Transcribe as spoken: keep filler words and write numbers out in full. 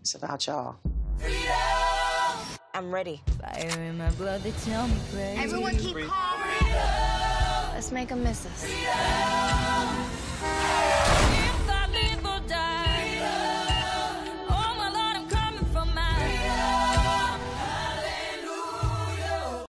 It's about y'all. I'm ready. Fire in my blood, they tell me pray. Everyone keep calm. Let's make them miss us.